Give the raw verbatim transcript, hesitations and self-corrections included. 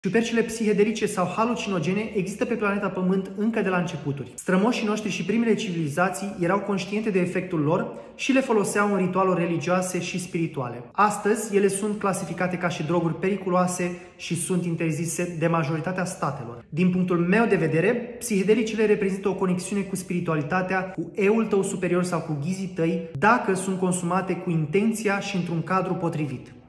Ciupercile psihedelice sau halucinogene există pe planeta Pământ încă de la începuturi. Strămoșii noștri și primele civilizații erau conștiente de efectul lor și le foloseau în ritualuri religioase și spirituale. Astăzi, ele sunt clasificate ca și droguri periculoase și sunt interzise de majoritatea statelor. Din punctul meu de vedere, psihedelicele reprezintă o conexiune cu spiritualitatea, cu eul tău superior sau cu ghizii tăi, dacă sunt consumate cu intenția și într-un cadru potrivit.